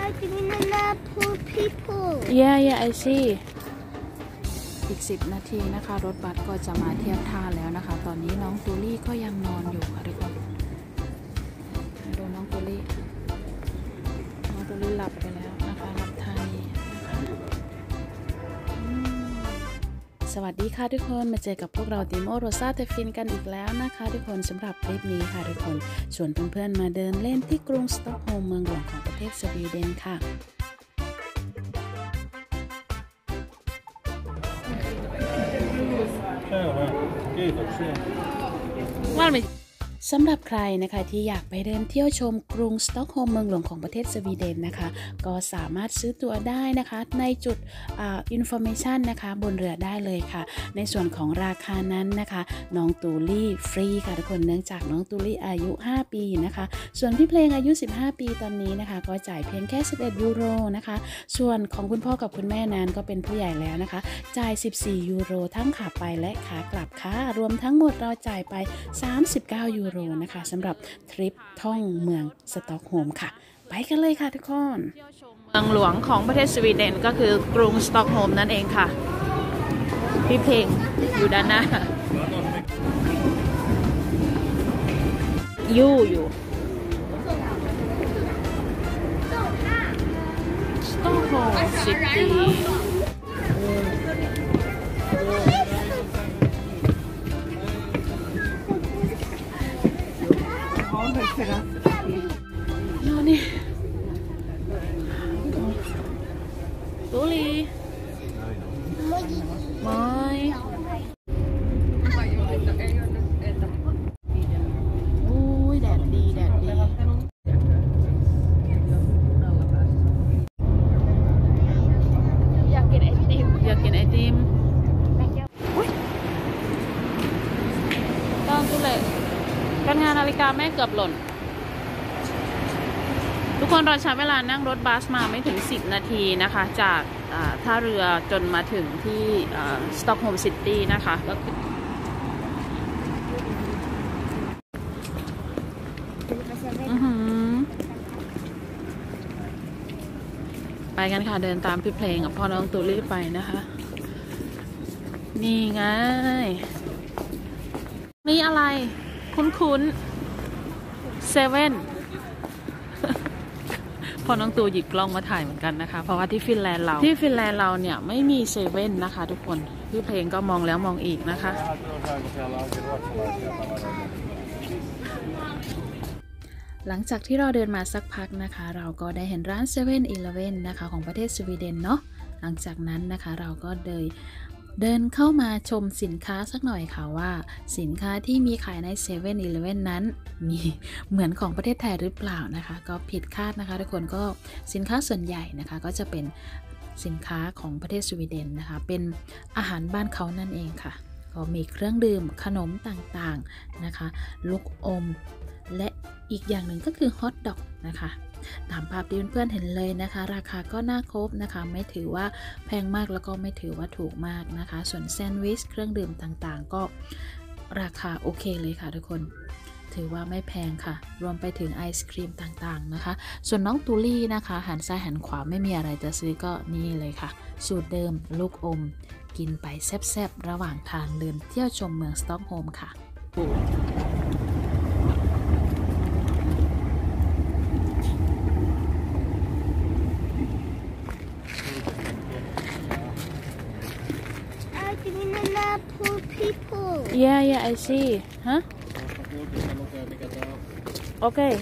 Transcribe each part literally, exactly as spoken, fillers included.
Yeah yeah I see อีกสิบนาทีนะคะรถบัสก็จะมาเทียบท่าแล้วนะคะตอนนี้น้องตูลี่ก็ยังนอนอยู่ค่ะทุกคนดูน้องตูลี่น้องตูลี่หลับไปแล้วนะคะหลับท่านี้สวัสดีค่ะทุกคนมาเจอกับพวกเราติโมโรซาเทฟินกันอีกแล้วนะคะทุกคนสำหรับคลิปนี้ค่ะทุกคนชวนเพื่อนๆมาเดินเล่นที่กรุงสต็อกโฮล์มเมืองหลวงของประเทศสวีเดนค่ะสำหรับใครนะคะที่อยากไปเดินเที่ยวชมกรุงสต็อกโฮล์มเมืองหลวงของประเทศสวีเดนนะคะก็สามารถซื้อตั๋วได้นะคะในจุดอ่าอินโฟเมชันนะคะบนเรือได้เลยค่ะในส่วนของราคานั้นนะคะน้องตูลี่ฟรีค่ะทุกคนเนื่องจากน้องตูลี่อายุห้าปีนะคะส่วนพี่เพลงอายุสิบห้าปีตอนนี้นะคะก็จ่ายเพียงแค่สิบเอ็ดยูโรนะคะส่วนของคุณพ่อกับคุณแม่นั้นก็เป็นผู้ใหญ่แล้วนะคะจ่ายสิบสี่ยูโรทั้งขาไปและขากลับค่ะรวมทั้งหมดเราจ่ายไปสามสิบเก้ายูโรนะคะสำหรับทริปท่องเมืองสต็อกโฮล์มค่ะไปกันเลยค่ะทุกคนเมืองหลวงของประเทศสวีเดนก็คือกรุงสต็อกโฮล์มนั่นเองค่ะพี่เพลงอยู่ด้านหน้ายู่อยู่สต็อกโฮล์มซิตี้นี่ตูลีไม่โอ้ยแดดดีแดดดีอยากกินไอติมอยากกินไอติมตอนตุเล่การงานนาฬิกาแม่เกือบหล่นทุกคนเราใช้เวลานั่งรถบัสมาไม่ถึงสิบนาทีนะคะจากท่าเรือจนมาถึงที่สต็อกโฮล์มซิตี้นะคะก็คือไปกันค่ะเดินตามพี่เพลงกับพ่อน้องตูลี่ไปนะคะนี่ไงนี่อะไรคุ้นๆเซเว่นพอน้องตูหยิบกล้องมาถ่ายเหมือนกันนะคะเพราะว่าที่ฟินแลนด์เราที่ฟินแลนด์เราเนี่ยไม่มีเซเว่นนะคะทุกคนพี่เพลงก็มองแล้วมองอีกนะคะหลังจากที่เราเดินมาสักพักนะคะเราก็ได้เห็นร้านเซเว่นอีเลฟเว่นนะคะของประเทศสวีเดนเนาะหลังจากนั้นนะคะเราก็เลยเดินเข้ามาชมสินค้าสักหน่อยค่ะว่าสินค้าที่มีขายในเซเว่นอีเลฟเว่นนั้นมีเหมือนของประเทศไทยหรือเปล่านะคะก็ผิดคาดนะคะทุกคนก็สินค้าส่วนใหญ่นะคะก็จะเป็นสินค้าของประเทศสวีเดนนะคะเป็นอาหารบ้านเขานั่นเองค่ะก็มีเครื่องดื่มขนมต่างๆนะคะลูกอมและอีกอย่างหนึ่งก็คือฮอทดอกนะคะตามภาพที่เพื่อนๆเห็นเลยนะคะราคาก็น่าครบนะคะไม่ถือว่าแพงมากแล้วก็ไม่ถือว่าถูกมากนะคะส่วนแซนด์วิชเครื่องดื่มต่างๆก็ราคาโอเคเลยค่ะทุกคนถือว่าไม่แพงค่ะรวมไปถึงไอศครีมต่างๆนะคะส่วนน้องตูลี่นะคะหันซ้ายหันขวาไม่มีอะไรจะซื้อก็นี่เลยค่ะสูตรเดิมลูกอมกินไปแซ่บๆระหว่างทางเดินเที่ยวชมเมืองสต็อกโฮล์มค่ะYeah, yeah, I see. Huh? Okay.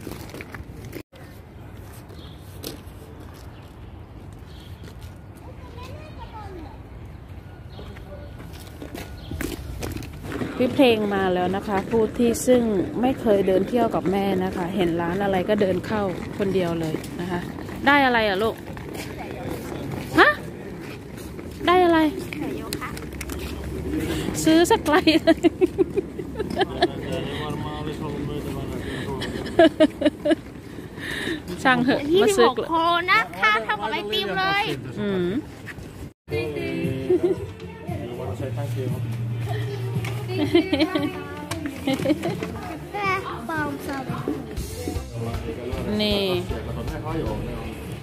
พี่เพลงมาแล้วนะคะผู้ที่ซึ่งไม่เคยเดินเที่ยวกับแม่นะคะเห็นร้านอะไรก็เดินเข้าคนเดียวเลยนะคะได้อะไรอ่ะลูกฮะได้อะไรซื้อสักไกลเลยช่างเหอะมาซื้อโคนะค่าเท่ากับไอติมเลยอืมนี่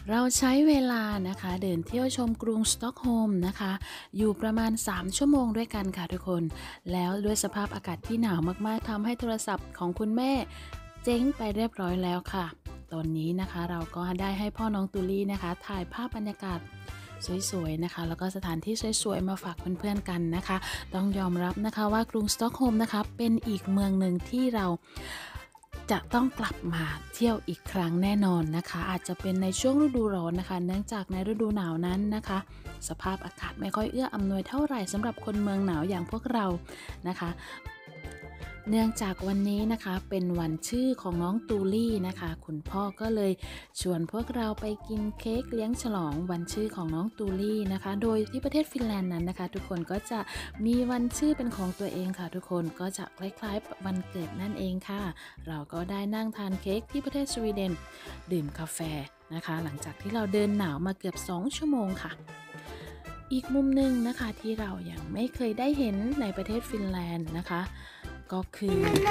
เราใช้เวลานะคะเดินเที่ยวชมกรุงสต็อกโฮล์มนะคะอยู่ประมาณสามชั่วโมงด้วยกันค่ะทุกคนแล้วด้วยสภาพอากาศที่หนาวมากๆทำให้โทรศัพท์ของคุณแม่เจ๊งไปเรียบร้อยแล้วค่ะตอนนี้นะคะเราก็ได้ให้พ่อน้องตูลี่นะคะถ่ายภาพบรรยากาศสวยๆนะคะแล้วก็สถานที่สวยๆมาฝากเพื่อนๆกันนะคะต้องยอมรับนะคะว่ากรุงสต็อกโฮล์มนะคะเป็นอีกเมืองหนึ่งที่เราจะต้องกลับมาเที่ยวอีกครั้งแน่นอนนะคะอาจจะเป็นในช่วงฤดูร้อนนะคะเนื่องจากในฤดูหนาวนั้นนะคะสภาพอากาศไม่ค่อยเอื้ออำนวยเท่าไหร่สำหรับคนเมืองหนาวอย่างพวกเรานะคะเนื่องจากวันนี้นะคะเป็นวันชื่อของน้องตูลี่นะคะคุณพ่อก็เลยชวนพวกเราไปกินเค้กเลี้ยงฉลองวันชื่อของน้องตูลี่นะคะโดยที่ประเทศฟินแลนด์นั้นนะคะทุกคนก็จะมีวันชื่อเป็นของตัวเองค่ะทุกคนก็จะคล้ายๆวันเกิดนั่นเองค่ะเราก็ได้นั่งทานเค้กที่ประเทศสวีเดนดื่มกาแฟนะคะหลังจากที่เราเดินหนาวมาเกือบสองชั่วโมงค่ะอีกมุมหนึ่งนะคะที่เรายังไม่เคยได้เห็นในประเทศฟินแลนด์นะคะก็คือ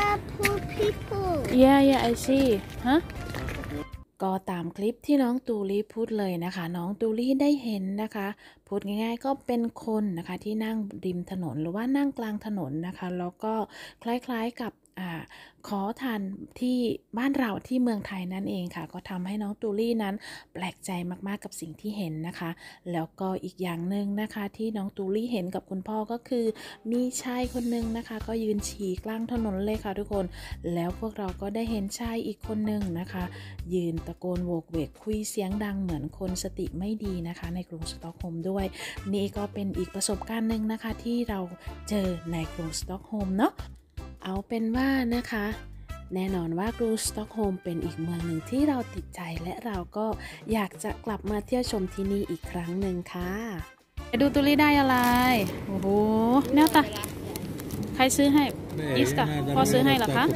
yeah yeah I see ฮะก็ตามคลิปที่น้องตูลี่พูดเลยนะคะน้องตูลี่ได้เห็นนะคะพูดง่ายๆก็เป็นคนนะคะที่นั่งริมถนนหรือว่านั่งกลางถนนนะคะแล้วก็คล้ายๆกับอ่าขอทานที่บ้านเราที่เมืองไทยนั่นเองค่ะก็ทำให้น้องตูลี่นั้นแปลกใจมากๆกับสิ่งที่เห็นนะคะแล้วก็อีกอย่างหนึ่งนะคะที่น้องตูลี่เห็นกับคุณพ่อก็คือมีชายคนหนึ่งนะคะก็ยืนฉี่กลางถนนเลยค่ะทุกคนแล้วพวกเราก็ได้เห็นชายอีกคนหนึ่งนะคะยืนตะโกนโวกเวกคุยเสียงดังเหมือนคนสติไม่ดีนะคะในกรุงสต็อกโฮล์มด้วยนี่ก็เป็นอีกประสบการณ์หนึ่งนะคะที่เราเจอในกรุงสต็อกโฮล์มเนาะเอาเป็นว่านะคะแน่นอนว่ากรุงสต็อกโฮล์มเป็นอีกเมืองหนึ่งที่เราติดใจและเราก็อยากจะกลับมาเที่ยวชมที่นี่อีกครั้งหนึ่งค่ะไปดูตุลี่ได้อะไรโอ้โหแนวตาใครซื้อให้ยิสกะพ่อซื้อให้เหรอคะ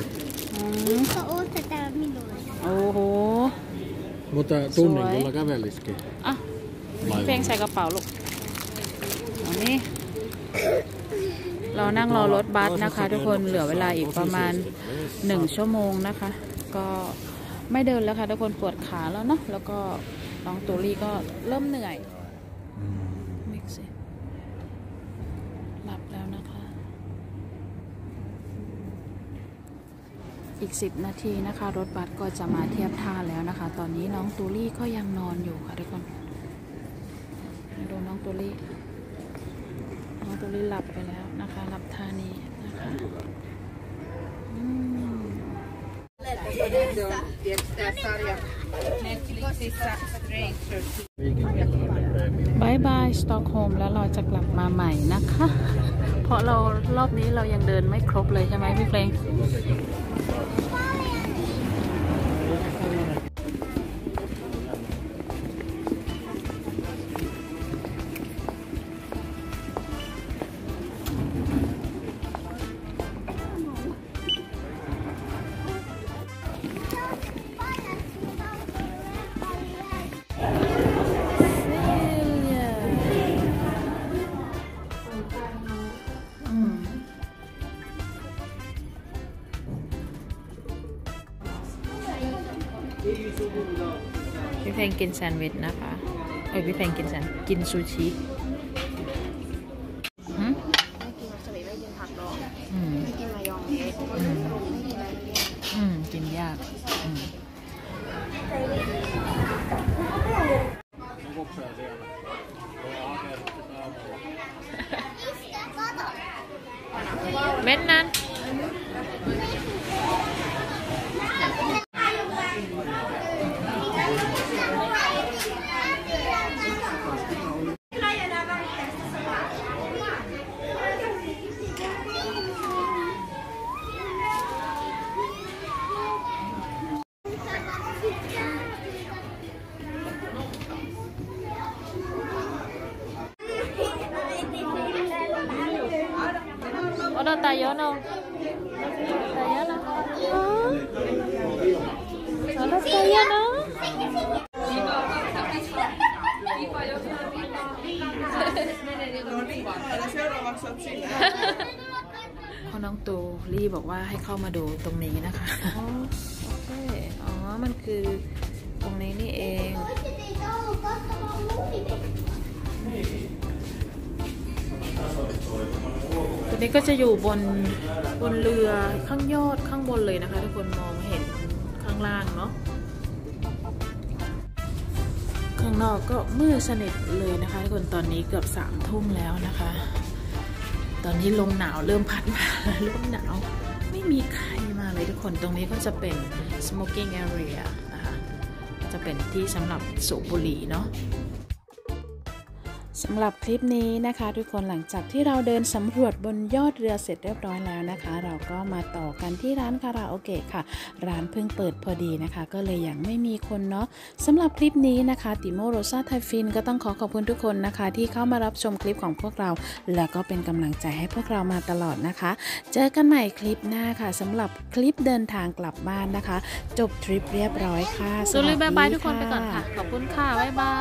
โอ้โหสวยอ่ะเพลงใส่กระเป๋าลูกอันนี้เรานั่งรอรถบัสนะคะทุกคนเหลือเวลาอีกประมาณหนึ่งชั่วโมงนะคะก็ไม่เดินแล้วค่ะทุกคนปวดขาแล้วเนาะแล้วก็น้องตูลี่ก็เริ่มเหนื่อยมิกซ์หลับแล้วนะคะอีกสิบนาทีนะคะรถบัสก็จะมาเทียบท่าแล้วนะคะตอนนี้น้องตูลี่ก็ยังนอนอยู่ค่ะทุกคนดูน้องตูลี่น้องตูลี่หลับไปแล้วนะคะหลับท่านี้นะคะบายบายสต็อกโฮล์มแล้วเราจะกลับมาใหม่นะคะเพราะเรารอบนี้เรายังเดินไม่ครบเลยใช่ไหมพี่เพลงพี่เพลงกินแซนด์วิชนะคะเอ้ยพี่เพลงกินแซนกินซูชิอืมไม่กินวาซาบิไม่กินผักดองไม่กินมายองเนสอืมกินยากอืมเม็ดนั้นUdah tayo no. Tayo no. Udah tayo no. พ่อน้องตูลี่บอกว่าให้เข้ามาดูตรงนี้นะคะอ๋อโอเคอ๋อมันคือตรงนี้นี่เองนี่ก็จะอยู่บนบนเรือข้างยอดข้างบนเลยนะคะทุกคนมองเห็นข้างล่างเนาะข้างนอกก็มืดสนิทเลยนะคะทุกคนตอนนี้เกือบสามทุ่มแล้วนะคะตอนนี้ลมหนาวเริ่มพัดมาเริ่มหนาวไม่มีใครมาเลยทุกคนตรงนี้ก็จะเป็น smoking area นะคะจะเป็นที่สำหรับสูบบุหรี่เนาะสำหรับคลิปนี้นะคะทุกคนหลังจากที่เราเดินสำรวจบนยอดเรือเสร็จเรียบร้อยแล้วนะคะเราก็มาต่อกันที่ร้านคาราโอเกะค่ะร้านเพิ่งเปิดพอดีนะคะก็เลยยังไม่มีคนเนาะสำหรับคลิปนี้นะคะติโมโรซาไทฟินก็ต้องขอขอบคุณทุกคนนะคะที่เข้ามารับชมคลิปของพวกเราแล้วก็เป็นกำลังใจให้พวกเรามาตลอดนะคะเจอกันใหม่คลิปหน้าค่ะสำหรับคลิปเดินทางกลับบ้านนะคะจบทริปเรียบร้อยค่ะสวัสดีค่ะบ๊ายบายทุกคนไปก่อนค่ะขอบคุณค่ะบ๊ายบาย